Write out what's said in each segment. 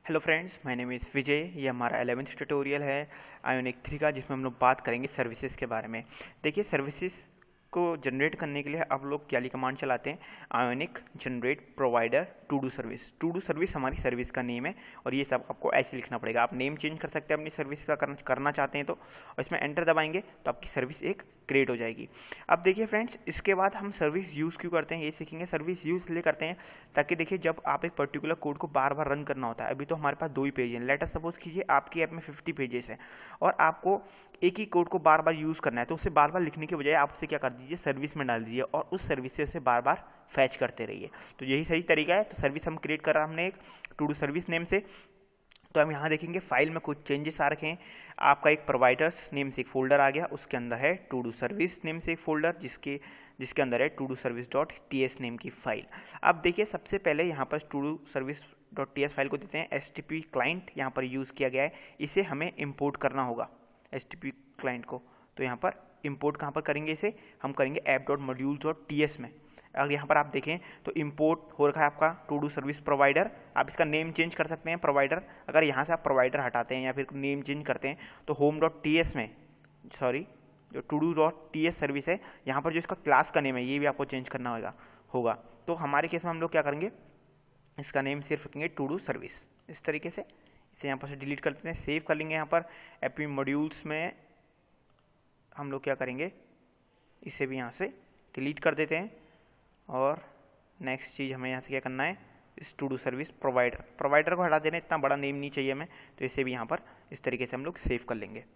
Hello friends, my name is Vijay. ये हमारा 11th tutorial है आयोनिक 3 का, जिसमें हम लोग बात करेंगे सर्विसेज के बारे में। देखिए, सर्विसेज को जनरेट करने के लिए आप लोग क्या कमांड चलाते हैं, Ionic generate provider to do service. To do service हमारी सर्विस का नेम है और ये सब आपको ऐसे लिखना पड़ेगा। आप नेम चेंज कर सकते हैं अपनी सर्विस का करना चाहते हैं तो, और इसमें एंटर दबाएंगे तो आपकी सर्विस एक क्रिएट हो जाएगी। अब देखिए फ्रेंड्स, इसके बाद हम सर्विस यूज़ क्यों करते हैं ये सीखेंगे। सर्विस यूज़ इसलिए करते हैं ताकि देखिए, जब आप एक पर्टिकुलर कोड को बार बार रन करना होता है, अभी तो हमारे पास 2 ही पेज हैं। लेट अस सपोज कीजिए आपकी ऐप में 50 पेजेस हैं और आपको एक ही कोड को बार बार यूज़ करना है, तो उसे बार बार लिखने के बजाय आप उसे क्या कर दीजिए, सर्विस में डाल दीजिए और उस सर्विस से उसे बार बार फैच करते रहिए। तो यही सही तरीका है। तो सर्विस हम क्रिएट कर रहा हमने एक टू डू सर्विस नेम से। तो हम यहाँ देखेंगे फाइल में कुछ चेंजेस आ रखे हैं। आपका एक प्रोवाइडर्स नेम से एक फोल्डर आ गया, उसके अंदर है टू डू सर्विस नेम से एक फोल्डर जिसके अंदर है to do service dot T S name की फाइल। अब देखिए, सबसे पहले यहाँ पर to do service dot T S file को देते हैं एच टी पी क्लाइंट, यहाँ पर यूज़ किया गया है। इसे हमें इम्पोर्ट करना होगा एच टी पी क्लाइंट को। तो यहाँ पर इम्पोर्ट कहाँ पर करेंगे, इसे हम करेंगे app dot module dot T S में। अगर यहाँ पर आप देखें तो इंपोर्ट हो रखा है आपका टू डू सर्विस प्रोवाइडर। आप इसका नेम चेंज कर सकते हैं प्रोवाइडर। अगर यहाँ से आप प्रोवाइडर हटाते हैं या फिर नेम चेंज करते हैं तो होम डॉट टी एस में, सॉरी, जो to do dot T S service है, यहाँ पर जो इसका क्लास का नेम है ये भी आपको चेंज करना होगा। तो हमारे केस में हम लोग क्या करेंगे, इसका नेम सिर्फ रखेंगे टू डू सर्विस। इस तरीके से इसे यहाँ पर से डिलीट कर देते हैं, सेव कर लेंगे। यहाँ पर एपी मॉड्यूल्स में हम लोग क्या करेंगे, इसे भी यहाँ से डिलीट कर देते हैं। और नेक्स्ट चीज़ हमें यहाँ से क्या करना है, इस टू डू सर्विस प्रोवाइडर को हटा देना, इतना बड़ा नेम नहीं चाहिए हमें। तो इसे भी यहाँ पर इस तरीके से हम लोग सेव कर लेंगे।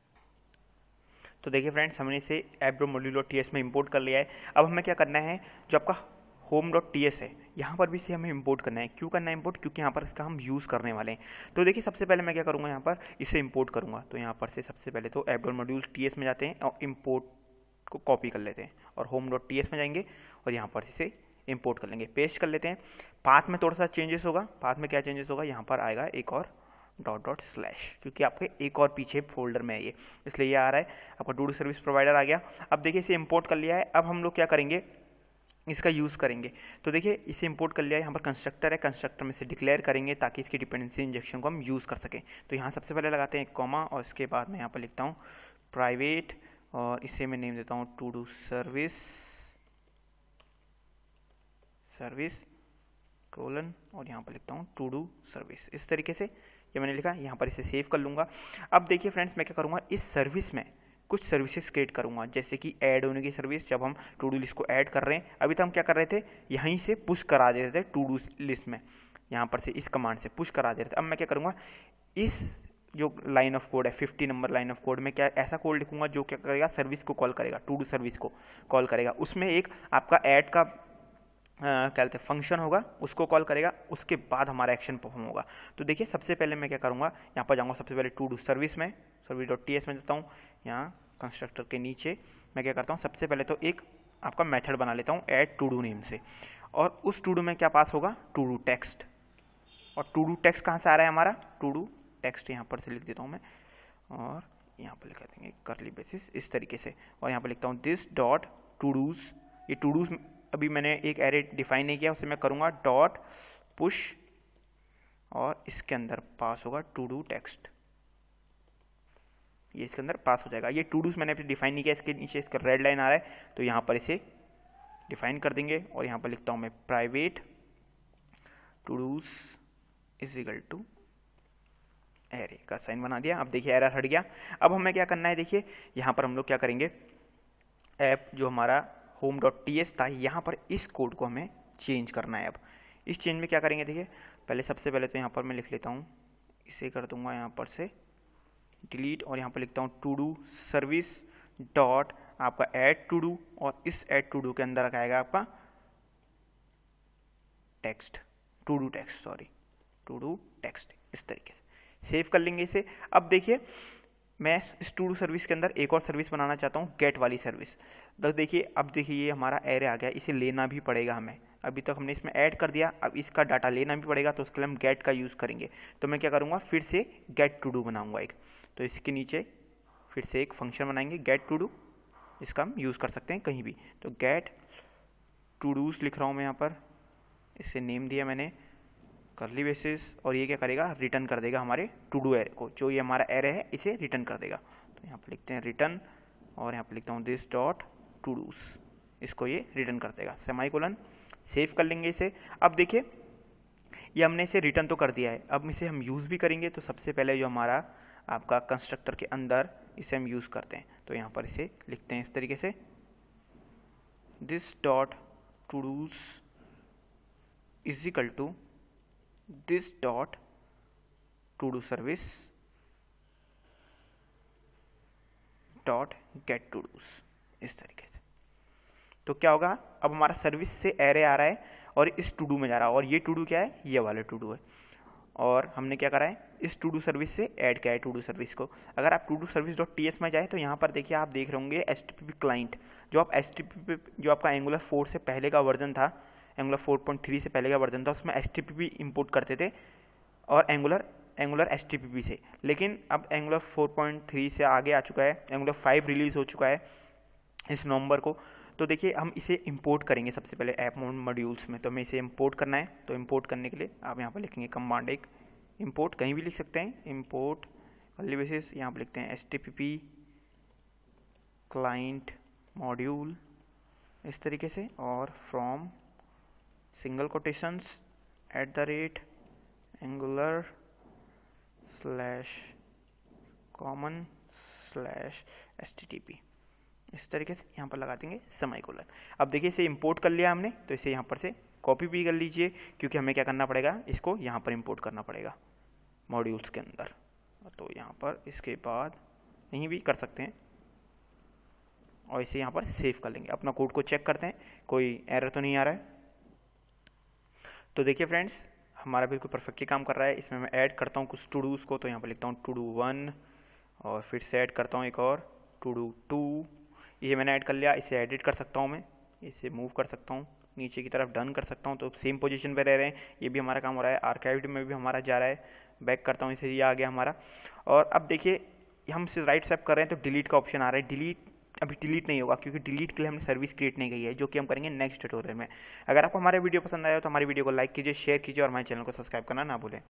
तो देखिए फ्रेंड्स, हमने इसे app dot module dot T S में इंपोर्ट कर लिया है। अब हमें क्या करना है, जो आपका होम डॉट टी एस है, यहाँ पर भी इसे हमें इंपोर्ट करना है। क्यों करना है इंपोर्ट, क्योंकि यहाँ पर इसका हम यूज़ करने वाले हैं। तो देखिए, सबसे पहले मैं क्या करूँगा, यहाँ पर इसे इंपोर्ट करूँगा। तो यहाँ पर से सबसे पहले तो app dot module T S में जाते हैं और इम्पोर्ट को कॉपी कर लेते हैं और होम डॉट टी एस में जाएंगे और यहाँ पर इसे इंपोर्ट कर लेंगे, पेस्ट कर लेते हैं। पाथ में थोड़ा सा चेंजेस होगा। पाथ में क्या चेंजेस होगा, यहाँ पर आएगा एक और डॉट डॉट स्लैश, क्योंकि आपके एक और पीछे फोल्डर में है ये, इसलिए ये आ रहा है। आपका टू डू सर्विस प्रोवाइडर आ गया। अब देखिए, इसे इंपोर्ट कर लिया है। अब हम लोग क्या करेंगे, इसका यूज़ करेंगे। तो देखिए, इसे इंपोर्ट कर लिया है। यहाँ पर कंस्ट्रक्टर है, कंस्ट्रक्टर में से डिक्लेयर करेंगे ताकि इसकी डिपेंडेंसी इंजेक्शन को हम यूज़ कर सकें। तो यहाँ सबसे पहले लगाते हैं एक कॉमा और इसके बाद मैं यहाँ पर लिखता हूँ प्राइवेट और इसे मैं नेम देता हूँ टू डू सर्विस कोलन और यहाँ पर लिखता हूँ टू डू सर्विस। इस तरीके से ये मैंने लिखा, यहाँ पर इसे सेव कर लूँगा। अब देखिए फ्रेंड्स, मैं क्या करूँगा, इस सर्विस में कुछ सर्विसेज क्रिएट करूँगा, जैसे कि ऐड होने की सर्विस। जब हम टू डू लिस्ट को ऐड कर रहे हैं, अभी तक हम क्या कर रहे थे, यहीं से पुश करा देते थे टू डू लिस्ट में, यहाँ पर से इस कमांड से पुश करा देते थे। अब मैं क्या करूँगा, इस जो लाइन ऑफ कोड है 50 नंबर लाइन ऑफ कोड में क्या ऐसा कोड लिखूंगा जो क्या करेगा, सर्विस को कॉल करेगा, टू डू सर्विस को कॉल करेगा। उसमें एक आपका ऐड का क्या कहते हैं फंक्शन होगा, उसको कॉल करेगा, उसके बाद हमारा एक्शन परफॉर्म होगा। तो देखिए, सबसे पहले मैं क्या करूँगा, यहाँ पर जाऊँगा सबसे पहले टू डू सर्विस में, सर्विस डॉट टी एस में जाता हूँ। यहाँ कंस्ट्रक्टर के नीचे मैं क्या करता हूँ, सबसे पहले तो एक आपका मेथड बना लेता हूँ ऐड टू डू नेम से, और उस टू डू में क्या पास होगा, टू डू टेक्स्ट। और टू डू टेक्स्ट कहाँ से आ रहा है हमारा, टू डू टेक्स्ट यहाँ पर से लिख देता हूँ मैं, और यहाँ पर लिखा देंगे करली बेसिस इस तरीके से। और यहाँ पर लिखता हूँ दिस डॉट टू डूज। ये टू डूज अभी मैंने एक एरे डिफाइन नहीं किया, उसे मैं करूँगा डॉट पुश और इसके अंदर पास होगा टू डू टेक्स्ट। ये इसके अंदर पास हो जाएगा। ये टू डूज मैंने अभी डिफाइन नहीं किया, इसके नीचे इसका रेड लाइन आ रहा है, तो यहाँ पर इसे डिफाइन कर देंगे। और यहाँ पर लिखता हूँ मैं private to dos is equal to array का साइन बना दिया। अब देखिए, एरर हट गया। अब हमें क्या करना है, देखिए यहाँ पर हम लोग क्या करेंगे, ऐप जो हमारा होम डॉट टी एस था, यहाँ पर इस कोड को हमें चेंज करना है। अब इस चेंज में क्या करेंगे, देखिए पहले सबसे पहले तो यहाँ पर मैं लिख लेता हूँ, इसे कर दूंगा यहाँ पर से डिलीट और यहाँ पर लिखता हूँ टू डू सर्विस डॉट आपका ऐड टू डू, और इस ऐड टू डू के अंदर आएगा आपका text, to do text, sorry to do text. इस तरीके से सेव कर लेंगे इसे। अब देखिए, मैं इस टू डू सर्विस के अंदर एक और सर्विस बनाना चाहता हूँ, गेट वाली सर्विस। तो देखिए, अब देखिए ये हमारा एरे आ गया, इसे लेना भी पड़ेगा हमें। अभी तक हमने इसमें ऐड कर दिया, अब इसका डाटा लेना भी पड़ेगा, तो उसके लिए हम गेट का यूज़ करेंगे। तो मैं क्या करूँगा, फिर से गेट टू डू बनाऊँगा एक। तो इसके नीचे फिर से एक फंक्शन बनाएंगे गेट टू डू, इसका हम यूज़ कर सकते हैं कहीं भी। तो गेट टू डूज लिख रहा हूँ मैं यहाँ पर, इसे नेम दिया मैंने कर्ली बेसिस, और ये क्या करेगा, रिटर्न कर देगा हमारे टू डू एरे को, जो ये हमारा एरे है इसे रिटर्न कर देगा। तो यहाँ पर लिखते हैं रिटर्न, और यहाँ पर लिखता हूँ दिस डॉट टू डूज, इसको ये रिटर्न कर देगा, सेमाइकोलन। सेव कर लेंगे इसे। अब देखिए ये हमने इसे रिटर्न तो कर दिया है, अब इसे हम यूज़ भी करेंगे। तो सबसे पहले जो हमारा आपका कंस्ट्रक्टर के अंदर इसे हम यूज़ करते हैं, तो यहाँ पर इसे लिखते हैं इस तरीके से, this dot to dos is equal to this dot to do service dot get to dos, इस तरीके से। तो क्या होगा, अब हमारा सर्विस से एरे आ रहा है और इस टू डू में जा रहा है, और ये टू डू क्या है, ये वाला टू डू है, और हमने क्या करा है, इस टू डू सर्विस से ऐड किया है टू डू सर्विस को। अगर आप to do service dot TS में जाए तो यहाँ पर देखिए आप देख रहे होंगे HTTP क्लाइंट, जो आप HTTP जो आपका एंगुलर 4 से पहले का वर्जन था, एंगुलर 4.3 से पहले का वर्जन था, उसमें HTTP इंपोर्ट करते थे और एंगुलर HTTP से। लेकिन अब एंगुलर 4.3 से आगे आ चुका है, एंगुलर 5 रिलीज हो चुका है इस नवंबर को। तो देखिए हम इसे इंपोर्ट करेंगे सबसे पहले ऐप मॉड्यूल्स में। तो हमें इसे इंपोर्ट करना है, तो इंपोर्ट करने के लिए आप यहाँ पर लिखेंगे कमांड एक इंपोर्ट, कहीं भी लिख सकते हैं, इंपोर्ट कर्ली बेसिस, यहाँ पर लिखते हैं HTTP क्लाइंट मॉड्यूल इस तरीके से, और from single quotations @ angular /common/HTTP, इस तरीके से यहाँ पर लगा देंगे सेमीकोलन। अब देखिए इसे इंपोर्ट कर लिया हमने, तो इसे यहाँ पर से कॉपी भी कर लीजिए, क्योंकि हमें क्या करना पड़ेगा, इसको यहाँ पर इंपोर्ट करना पड़ेगा मॉड्यूल्स के अंदर। तो यहाँ पर इसके बाद यहीं भी कर सकते हैं, और इसे यहाँ पर सेव कर लेंगे। अपना कोड को चेक करते हैं कोई एरर तो नहीं आ रहा है। तो देखिए फ्रेंड्स हमारा बिल्कुल परफेक्टली काम कर रहा है। इसमें मैं ऐड करता हूँ कुछ टू डूज़ को, तो यहाँ पर लिखता हूँ टू डू 1, और फिर से ऐड करता हूँ एक और टू डू 2, ये मैंने ऐड कर लिया। इसे एडिट कर सकता हूँ मैं, इसे मूव कर सकता हूँ नीचे की तरफ, डन कर सकता हूँ, तो सेम पोजीशन पे रह रहे हैं, ये भी हमारा काम हो रहा है। आर्काइव्ड में भी हमारा जा रहा है, बैक करता हूँ इसे, ये आ गया हमारा। और अब देखिए हम इसे राइट स्वैप कर रहे हैं तो डिलीट का ऑप्शन आ रहा है। डिलीट अभी डिलीट नहीं होगा, क्योंकि डिलीट के लिए हमने सर्विस क्रिएट नहीं की है, जो कि हम करेंगे नेक्स्ट ट्यूटोरियल में। अगर आपको हमारे वीडियो पसंद आया तो हमारी वीडियो को लाइक कीजिए, शेयर कीजिए, और हमारे चैनल को सब्सक्राइब करना ना भूलें।